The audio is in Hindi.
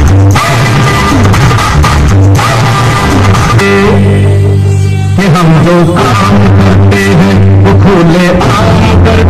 कि हम जो काम करते हैं वो खुले आम करते